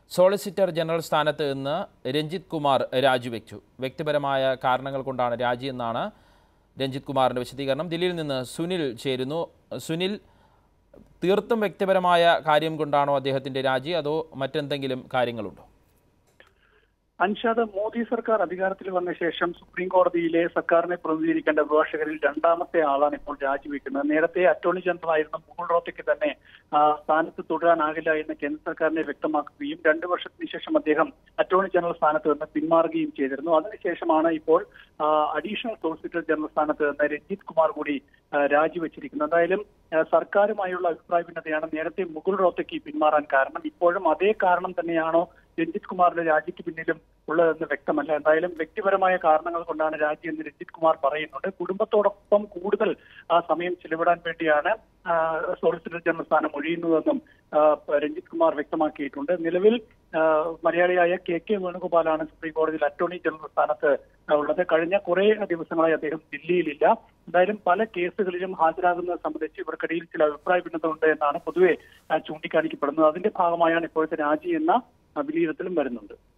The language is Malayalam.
സോളിസിറ്റർ ജനറൽ സ്ഥാനത്ത് നിന്ന് രഞ്ജിത്ത് കുമാർ രാജിവെച്ചു. വ്യക്തിപരമായ കാരണങ്ങൾ കൊണ്ടാണ് രാജി എന്നാണ് രഞ്ജിത്ത് കുമാറിൻ്റെ വിശദീകരണം. ദില്ലിയിൽ നിന്ന് സുനിൽ ചേരുന്നു. സുനിൽ, തീർത്തും വ്യക്തിപരമായ കാര്യം കൊണ്ടാണോ അദ്ദേഹത്തിൻ്റെ രാജി, അതോ മറ്റെന്തെങ്കിലും കാര്യങ്ങളുണ്ടോ? അൻഷാദ്, മോദി സർക്കാർ അധികാരത്തിൽ വന്ന ശേഷം സുപ്രീം കോടതിയിലെ സർക്കാരിനെ പ്രതിനിധീകരിക്കേണ്ട അഭിഭാഷകരിൽ രണ്ടാമത്തെ ആളാണ് ഇപ്പോൾ രാജിവെക്കുന്നത്. നേരത്തെ അറ്റോർണി ജനറൽ ആയിരുന്ന മുകുൾ റോത്തയ്ക്ക് തന്നെ സ്ഥാനത്ത് തുടരാനാകില്ല എന്ന് കേന്ദ്ര സർക്കാരിനെ വ്യക്തമാക്കുകയും 2 വർഷത്തിന് ശേഷം അദ്ദേഹം അറ്റോർണി ജനറൽ സ്ഥാനത്ത് നിന്ന് പിന്മാറുകയും ചെയ്തിരുന്നു. അതിനുശേഷമാണ് ഇപ്പോൾ അഡീഷണൽ സോളിസിറ്റർ ജനറൽ സ്ഥാനത്ത് നിന്ന് രഞ്ജിത്ത് കുമാർ കൂടി രാജിവെച്ചിരിക്കുന്നത്. എന്തായാലും സർക്കാരുമായുള്ള അഭിപ്രായ ഭിന്നതയാണ് നേരത്തെ മുകുൾ റോത്തയ്ക്ക് പിന്മാറാൻ കാരണം. ഇപ്പോഴും അതേ കാരണം തന്നെയാണോ രഞ്ജിത്ത് കുമാറിന്റെ രാജിക്ക് പിന്നിലും ഉള്ളതെന്ന് വ്യക്തമല്ല. എന്തായാലും വ്യക്തിപരമായ കാരണങ്ങൾ കൊണ്ടാണ് രാജി എന്ന് രഞ്ജിത്ത് കുമാർ പറയുന്നുണ്ട്. കുടുംബത്തോടൊപ്പം കൂടുതൽ സമയം ചെലവിടാൻ വേണ്ടിയാണ് സോളിസിറ്റർ ജനറൽ സ്ഥാനം ഒഴിയുന്നതെന്നും രഞ്ജിത്ത് കുമാർ വ്യക്തമാക്കിയിട്ടുണ്ട്. നിലവിൽ മലയാളിയായ കെ വേണുഗോപാലാണ് സുപ്രീം കോടതിയിൽ അറ്റോർണി ജനറൽ സ്ഥാനത്ത് ഉള്ളത്. കഴിഞ്ഞ കുറെ ദിവസങ്ങളായി അദ്ദേഹം ദില്ലിയിലില്ല. എന്തായാലും പല കേസുകളിലും ഹാജരാകുന്നത് സംബന്ധിച്ച് ഇവർക്കിടയിൽ ചില അഭിപ്രായ ഭിന്നത ഉണ്ട് എന്നാണ് പൊതുവെ ചൂണ്ടിക്കാണിക്കപ്പെടുന്നത്. അതിന്റെ ഭാഗമായാണ് ഇപ്പോഴത്തെ രാജി എന്ന വിലയിരുത്തലും വരുന്നുണ്ട്.